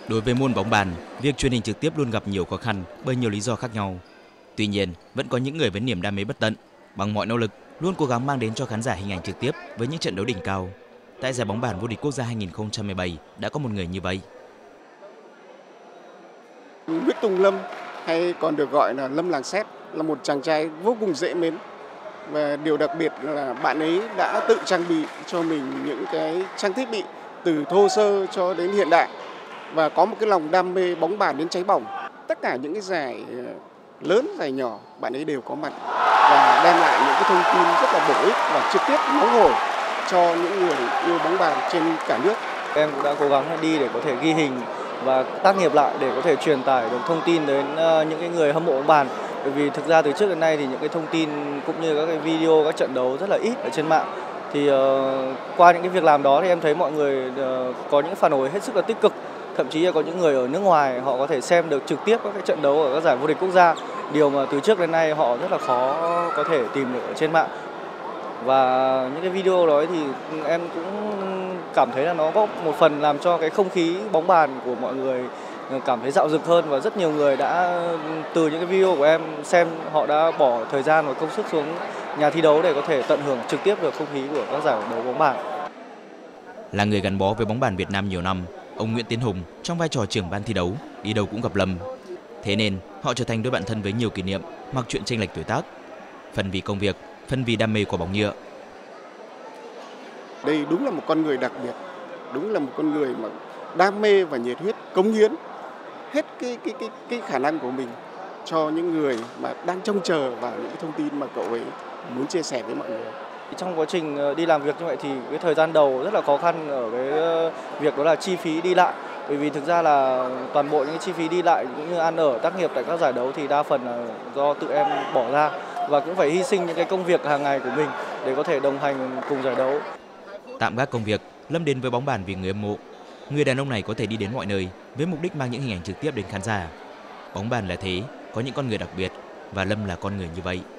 Đối với môn bóng bàn, việc truyền hình trực tiếp luôn gặp nhiều khó khăn bởi nhiều lý do khác nhau. Tuy nhiên, vẫn có những người với niềm đam mê bất tận, bằng mọi nỗ lực luôn cố gắng mang đến cho khán giả hình ảnh trực tiếp với những trận đấu đỉnh cao. Tại giải bóng bàn vô địch quốc gia 2017 đã có một người như vậy. Nguyễn Tùng Lâm, hay còn được gọi là Lâm Làng Sét, là một chàng trai vô cùng dễ mến. Và điều đặc biệt là bạn ấy đã tự trang bị cho mình những cái trang thiết bị từ thô sơ cho đến hiện đại, và có một cái lòng đam mê bóng bàn đến cháy bỏng. Tất cả những cái giải lớn, giải nhỏ, bạn ấy đều có mặt và đem lại những cái thông tin rất là bổ ích và trực tiếp nóng hổi cho những người yêu bóng bàn trên cả nước. Em cũng đã cố gắng đi để có thể ghi hình và tác nghiệp lại để có thể truyền tải được thông tin đến những cái người hâm mộ bóng bàn. Bởi vì thực ra từ trước đến nay thì những cái thông tin cũng như các cái video, các trận đấu rất là ít ở trên mạng. Thì qua những cái việc làm đó thì em thấy mọi người có những phản hồi hết sức là tích cực. Thậm chí là có những người ở nước ngoài họ có thể xem được trực tiếp các cái trận đấu ở các giải vô địch quốc gia. Điều mà từ trước đến nay họ rất là khó có thể tìm được ở trên mạng. Và những cái video đó thì em cũng cảm thấy là nó có một phần làm cho cái không khí bóng bàn của mọi người cảm thấy dạo dực hơn, và rất nhiều người đã từ những cái video của em xem, họ đã bỏ thời gian và công sức xuống nhà thi đấu để có thể tận hưởng trực tiếp được không khí của các giải đấu bóng bàn. Là người gắn bó với bóng bàn Việt Nam nhiều năm, ông Nguyễn Tiến Hùng trong vai trò trưởng ban thi đấu đi đâu cũng gặp Lâm. Thế nên họ trở thành đôi bạn thân với nhiều kỷ niệm, mặc chuyện chênh lệch tuổi tác, phần vì công việc, phần vì đam mê của bóng nhựa. Đây đúng là một con người đặc biệt, đúng là một con người mà đam mê và nhiệt huyết, cống hiến hết cái khả năng của mình cho những người mà đang trông chờ vào những cái thông tin mà cậu ấy muốn chia sẻ với mọi người. Trong quá trình đi làm việc như vậy thì cái thời gian đầu rất là khó khăn ở cái việc đó là chi phí đi lại. Bởi vì thực ra là toàn bộ những cái chi phí đi lại cũng như ăn ở, tác nghiệp tại các giải đấu thì đa phần là do tự em bỏ ra, và cũng phải hy sinh những cái công việc hàng ngày của mình để có thể đồng hành cùng giải đấu. Tạm gác công việc, Lâm đến với bóng bàn vì người hâm mộ. Người đàn ông này có thể đi đến mọi nơi với mục đích mang những hình ảnh trực tiếp đến khán giả. Bóng bàn là thế, có những con người đặc biệt và Lâm là con người như vậy.